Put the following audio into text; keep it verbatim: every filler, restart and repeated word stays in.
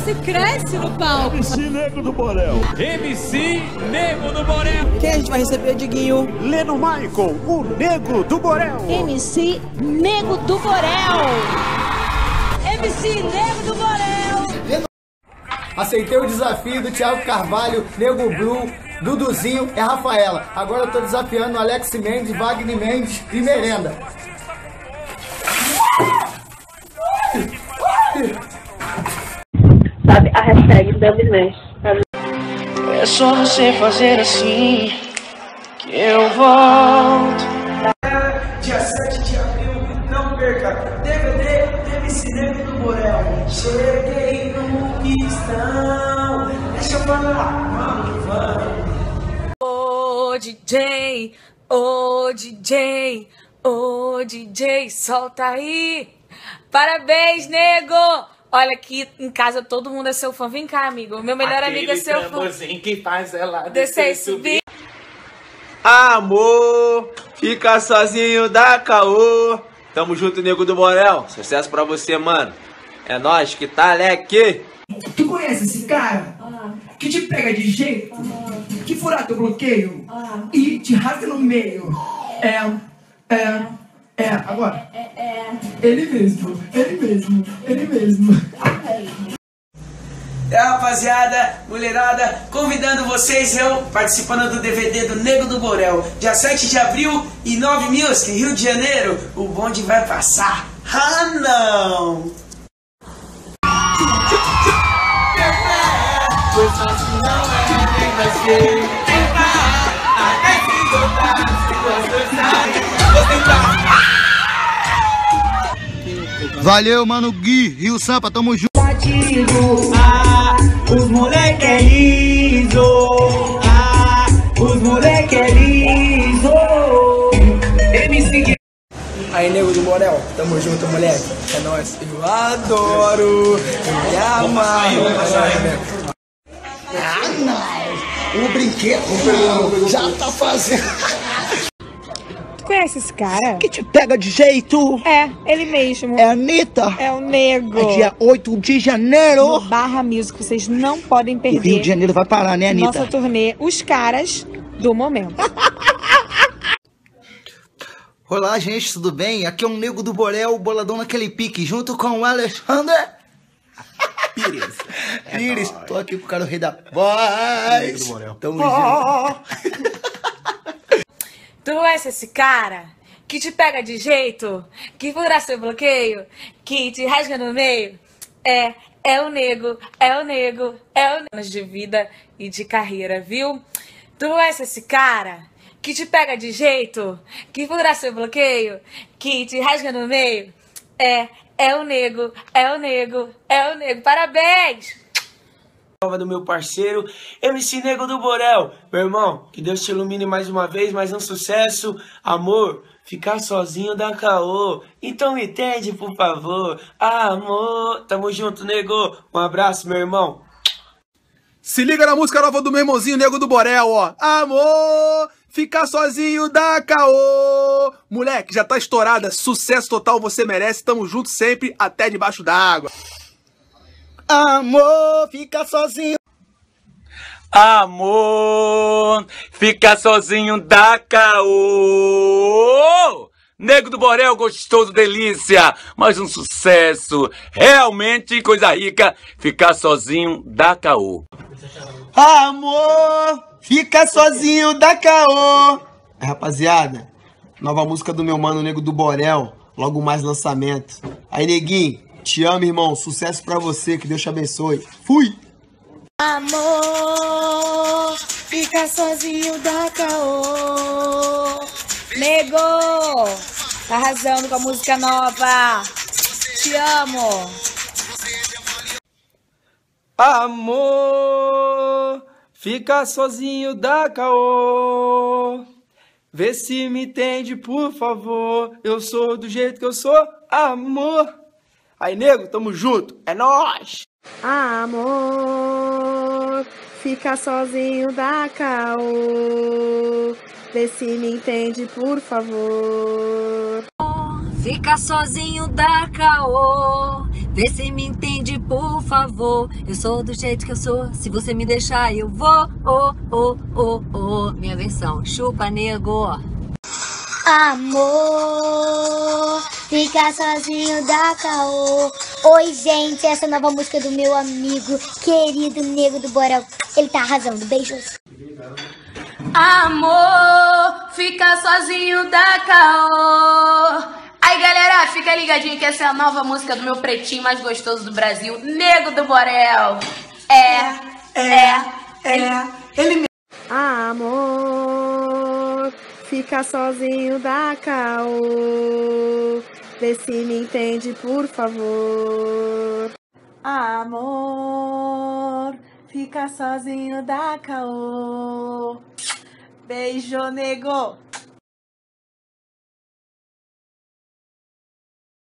você cresce no palco. M C Nego do Borel. M C Nego do Borel. Quem a gente vai receber, Diguinho? Leno Michael, o Nego do Borel. M C Nego do Borel. M C Nego do Borel. Aceitei o desafio do Thiago Carvalho, Nego Blue, Duduzinho e a Rafaela. Agora eu tô desafiando o Alex Mendes, Wagner Mendes e Merenda. Sabe a hashtag Dumbness? É só você fazer assim que eu volto. Dia sete de abril, não perca, D V D do M C Nego do Borel. Cheguei no pistão, deixa eu falar, vamos, vamos. Ô D J, ô D J, ô D J, solta aí. Parabéns, nego! Olha, aqui em casa todo mundo é seu fã. Vem cá, amigo. Meu melhor Aquele amigo é seu fã. que faz ela Descer e subir. Amor, fica sozinho, dá caô. Tamo junto, Nego do Borel. Sucesso pra você, mano. É nóis, que tá aqui. Tu conhece esse cara? Ah. Que te pega de jeito? Ah. Que furar teu bloqueio? Ah. E te rasga no meio? É, é, é, agora. É, é, é. Ele mesmo, ele mesmo, ele mesmo. É, rapaziada, mulherada, convidando vocês, eu participando do D V D do Nego do Borel, dia sete de abril e nove Music, Rio de Janeiro, o bonde vai passar. Ah, não! Valeu, mano Gui, Rio Sampa, tamo junto. Ah, os moleque é liso. Ah, os moleque é liso. M C. Aí, Nego do Borel, tamo junto, moleque. É nóis. Eu adoro. Eu me amarro. Ah, não. O brinquedo já tá fazendo. Conhece esse cara? Que te pega de jeito. É, ele mesmo. É a Anitta. É o Nego. É dia oito de janeiro. No Barra Music, vocês não podem perder. O Rio de Janeiro vai parar, né, Anitta? Nossa turnê, os caras do momento. Olá, gente, tudo bem? Aqui é o Nego do Borel, boladão naquele pique, junto com o Alexandre Pires. É Pires, nóis. Tô aqui com o cara do Rei da Voz. Nego do Borel. Tamo junto. Tu conhece esse cara que te pega de jeito, que fura seu bloqueio, que te rasga no meio? É, é o Nego, é o Nego, é o Nego de vida e de carreira, viu? Tu conhece esse cara que te pega de jeito, que fura seu bloqueio, que te rasga no meio? É, é o Nego, é o Nego, é o Nego. Parabéns! Do meu parceiro, M C Nego do Borel. Meu irmão, que Deus te ilumine mais uma vez, mais um sucesso. Amor, ficar sozinho dá caô. Então me entende, por favor. Amor, tamo junto, Nego. Um abraço, meu irmão. Se liga na música nova do meu irmãozinho Nego do Borel, ó. Amor, ficar sozinho dá caô. Moleque, já tá estourada. Sucesso total, você merece. Tamo junto sempre, até debaixo d'água. Amor, fica sozinho. Amor, fica sozinho, dá caô. Nego do Borel, gostoso, delícia. Mais um sucesso. Realmente coisa rica. Ficar sozinho, dá caô. Amor, fica sozinho, dá caô. É, rapaziada, nova música do meu mano Nego do Borel. Logo mais lançamento. Aí, neguinho, te amo, irmão. Sucesso pra você. Que Deus te abençoe. Fui! Amor, fica sozinho, dá caô. Nego, tá arrasando com a música nova. Te amo. Amor, fica sozinho, dá caô. Vê se me entende, por favor. Eu sou do jeito que eu sou, amor. Aí, nego, tamo junto. É nóis. Amor, fica sozinho, dá caô. Vê se me entende, por favor. Fica sozinho dá caô. Vê se me entende, por favor. Eu sou do jeito que eu sou. Se você me deixar, eu vou. Oh, oh, oh, oh. Minha versão. Chupa, nego. Amor, fica sozinho dá caô. Oi, gente, essa é a nova música do meu amigo, querido Nego do Borel. Ele tá arrasando. Beijos. Amor, fica sozinho dá caô. Aí, galera, fica ligadinho que essa é a nova música do meu pretinho mais gostoso do Brasil, Nego do Borel. É, é, é, ele mesmo. Amor, fica sozinho dá caô. Vê se me entende, por favor. Amor, fica sozinho dá caô. Beijo, nego.